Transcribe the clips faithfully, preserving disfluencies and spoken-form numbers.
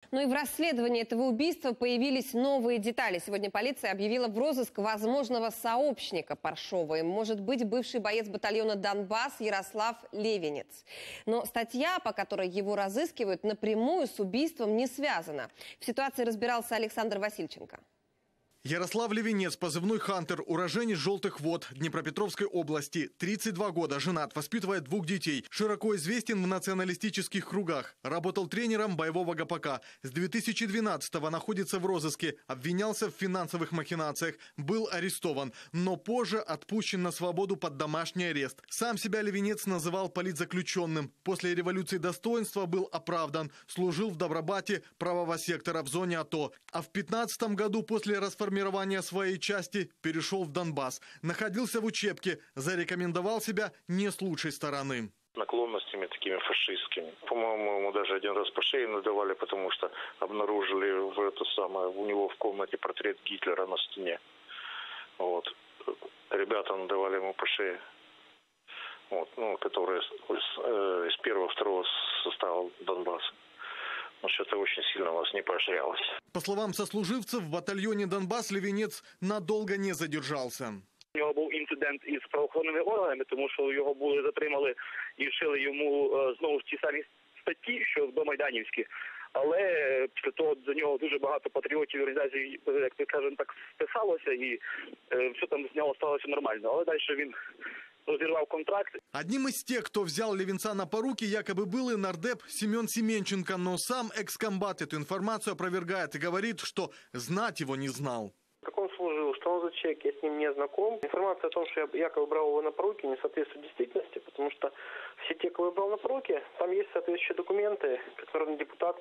Ну и в расследовании этого убийства появились новые детали. Сегодня полиция объявила в розыск возможного сообщника Паршова. Им может быть бывший боец батальона «Донбасс» Ярослав Левинец. Но статья, по которой его разыскивают, напрямую с убийством не связана. В ситуации разбирался Александр Васильченко. Ярослав Левинец, позывной «Хантер», уроженец Желтых Вод Днепропетровской области, тридцать два года, женат, воспитывает двух детей. Широко известен в националистических кругах. Работал тренером боевого ГПК. С две тысячи двенадцатого находится в розыске. Обвинялся в финансовых махинациях. Был арестован, но позже отпущен на свободу под домашний арест. Сам себя Левинец называл политзаключенным. После революции достоинства был оправдан. Служил в Добробате правого сектора в зоне АТО. А в пятнадцатом году после расформирования формирования своей части перешел в Донбасс. Находился в учебке, зарекомендовал себя не с лучшей стороны. Наклонностями такими фашистскими. По-моему, ему даже один раз по шее надавали, потому что обнаружили в это самое, у него в комнате портрет Гитлера на стене. Вот. Ребята надавали ему по шее. Вот, ну, которые из, из первого-второго состава Донбасса. Но что-то очень сильно у нас не поощрялось. По словам сослуживцев, в батальоне «Донбасс» Левинец надолго не задержался. У нього був інцидент із правоохоронними органами, тому що його були затримали і вшили йому знову ж ті самі статті, що домайданівські. Але після того до нього дуже багато патріотів і організацій, як ми кажемо, так списалося і все там з нього сталося нормально. Але далі він разорвал контракт. Одним из тех, кто взял Левинца на поруки, якобы был и нардеп Семен Семенченко, но сам экскомбат эту информацию опровергает и говорит, что знать его не знал. Как он служил, что он за человек, я с ним не знаком. Информация о том, что я якобы брал его на поруки, не соответствует действительности, потому что все те, кого я брал на поруки, там есть соответствующие документы, как народный депутат.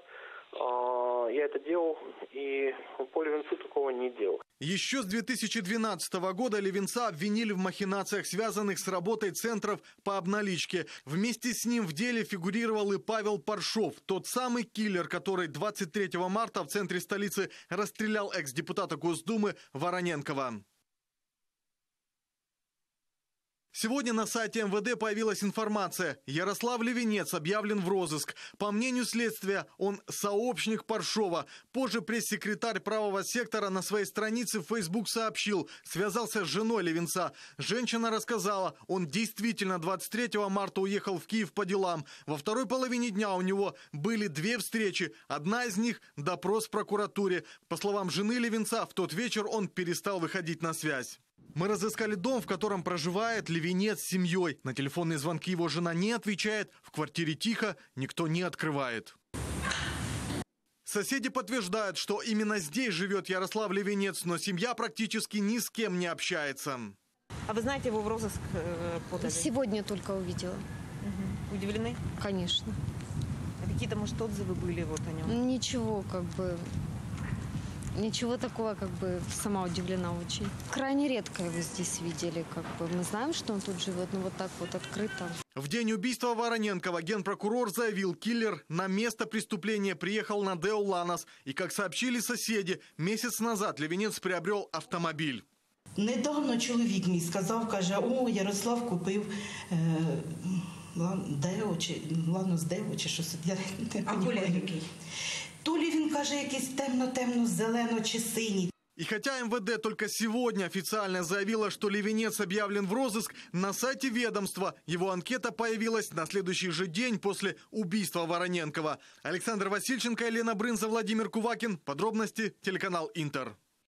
Я это делал, и по Левинцу такого не делал. Еще с две тысячи двенадцатого года Левинца обвинили в махинациях, связанных с работой центров по обналичке. Вместе с ним в деле фигурировал и Павел Паршов, тот самый киллер, который двадцать третьего марта в центре столицы расстрелял экс-депутата Госдумы Вороненкова. Сегодня на сайте эм вэ дэ появилась информация. Ярослав Левинец объявлен в розыск. По мнению следствия, он сообщник Паршова. Позже пресс-секретарь правого сектора на своей странице в Facebook сообщил, связался с женой Левинца. Женщина рассказала, он действительно двадцать третьего марта уехал в Киев по делам. Во второй половине дня у него были две встречи. Одна из них – допрос в прокуратуре. По словам жены Левинца, в тот вечер он перестал выходить на связь. Мы разыскали дом, в котором проживает Левинец с семьей. На телефонные звонки его жена не отвечает. В квартире тихо, никто не открывает. Соседи подтверждают, что именно здесь живет Ярослав Левинец, но семья практически ни с кем не общается. А вы знаете, его в розыск подали? Сегодня только увидела. Угу. Удивлены? Конечно. А какие-то, может, отзывы были вот о нем? Ничего, как бы... Ничего такого, как бы сама удивлена очень. Крайне редко его здесь видели, как бы. Мы знаем, что он тут живет, но вот так вот открыто. В день убийства Вороненкова генпрокурор заявил, киллер на место преступления приехал на Део Ланос. И, как сообщили соседи, месяц назад Левинец приобрел автомобиль. Недавно чоловік мій сказав, каже, о, Ярослав купив е, Део, чи Ланос Део, чи щось. Я не а колір який? То ли він каже, якийсь темно-темно-зелено чи синій. И хотя эм вэ дэ только сегодня официально заявила, что Левинец объявлен в розыск, на сайте ведомства его анкета появилась на следующий же день после убийства Вороненкова. Александр Васильченко, Елена Брынза, Владимир Кувакин. Подробности телеканал Интер.